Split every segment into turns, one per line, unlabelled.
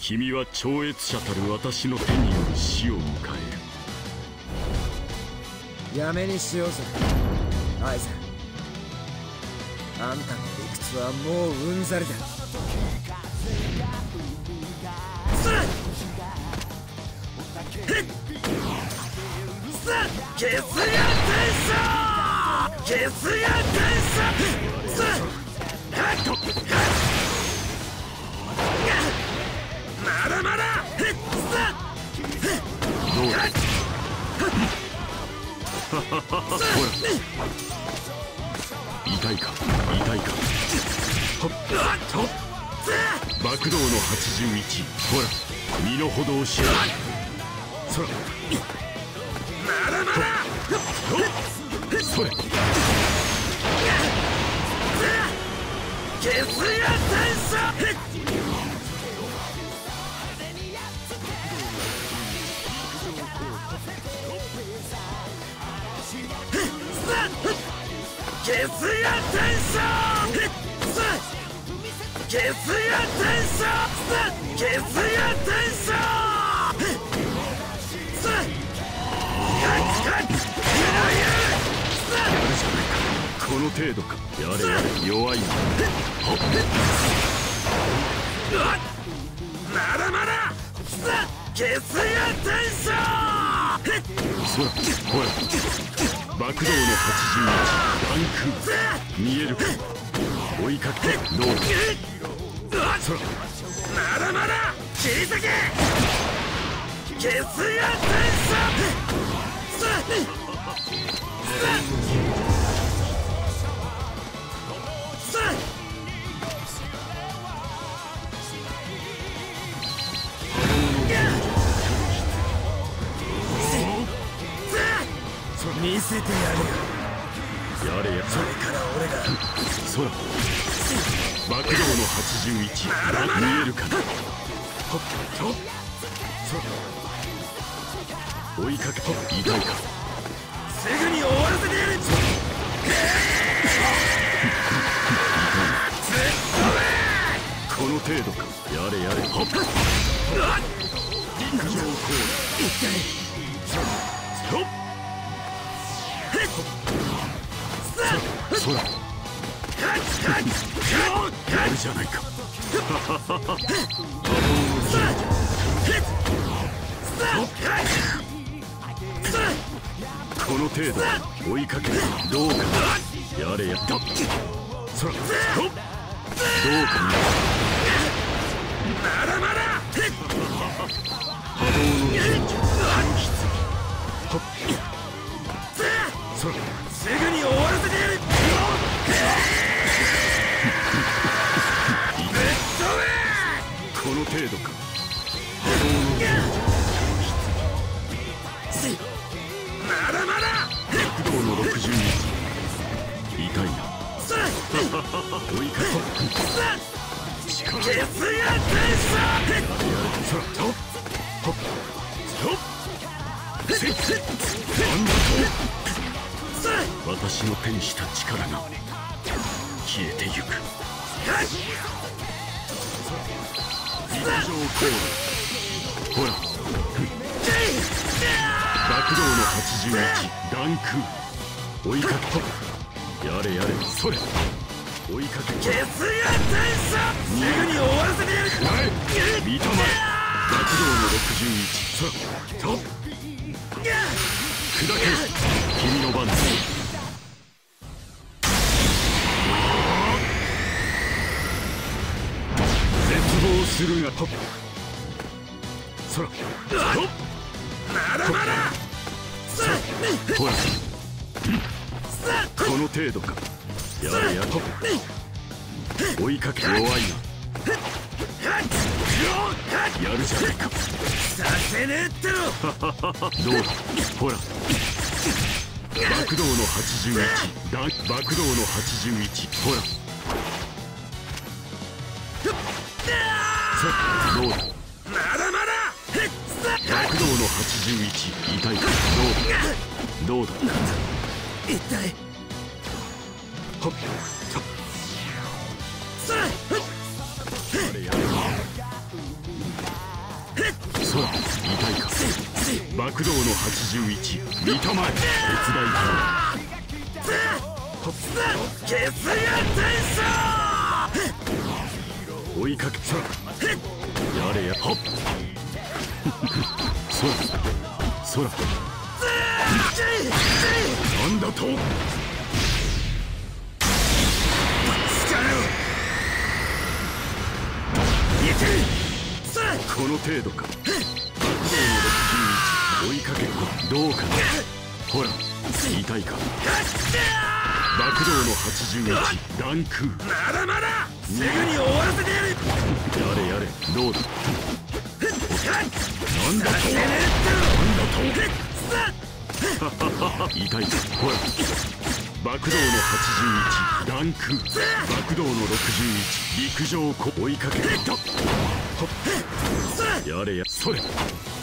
君は超越者たる私の手による死を迎える。
やめにしようぜアイゼン。あんたの理屈はもううんざりだ。ゲスや転生ゲスや転生まだまだ
どうだほら痛いか痛いか。ほっと爆動の81。ほら身の程を知らない。そら
まだまだ
それ
ゲスや転生ゲスや転生ゲスや転生ゲスや転生
この程度か。やれやれ弱いな。
まだまだゲスや転生
そらほら爆動の81ランク見えるか。追いかけどうだ。そら
まだまだ切り裂けゲスや転生見せてやるよ。
やれやれ
それから俺が
そら爆動の81見えるか。ほっとそら追いかけと痛いか。
すぐに終わらせてやる。
この程度か。やれやれほっ陸上コールそらやるじゃないか。この程度追いかけるどうか。やれやったそらどうかな。
まだまだ
波動のそら
すぐに終わらせてやる。
この程度か。
まだまだ
爆動の62痛いな。追いかけ力
ゲスや転生
そらとほっとせいなんだと。私の手にした力が消えてゆく。陸上コールほら爆動の81ランク追いかけとやれやれそれ追いかけ
ゲスや転生すぐに終わらせてやる。
見たまえ爆動の61そらと砕け君の番だ。絶望するがとそらと
まだまだ
ほらこの程度か。やれやと追いかけ弱いな。やるじゃないか。
させねえってろ。
どうだほら爆動の81爆動の81ほらどうだ
まだまだ
爆動の81痛いか。どうだ
痛い。
ほっ
それ
やれやれ空痛いか。爆道の81見たまえ。手伝いか
消すや
追いかけ空やれやはっ空なんだと。この程度か。爆道の61追いかけるかどうかな。ほら痛いか。爆道の81乱空。
まだまだすぐに終わらせてやる。
やれどうだ。なんだと痛いか。ほら爆道の81乱空。爆道の61陸上こ追いかけると。やれやそれどうだ。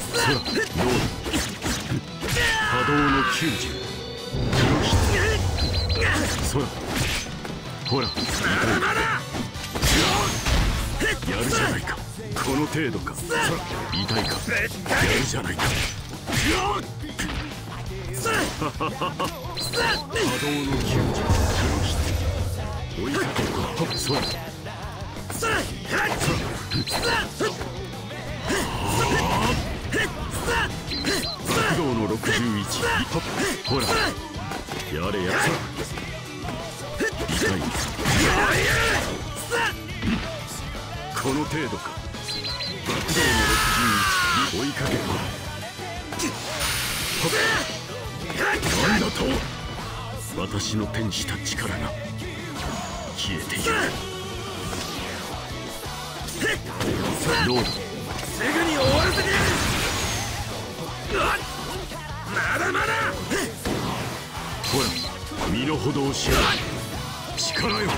波動の90黒筆空ほら痛いか。やるじゃないか。この程度か。痛いか。やるじゃないか。波動の90黒筆追いかけるか。空爆道の61ほらやれや痛い。この程度か。爆道の61追いかけるか。なんだと。私の手にした力が消えている。どうだ。
すぐに終わらせてやる。まだまだ
ほら身の程を知らない力よ。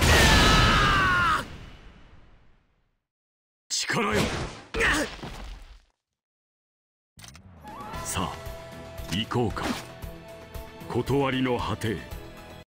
力よ。さあ行こうか。断りの果て。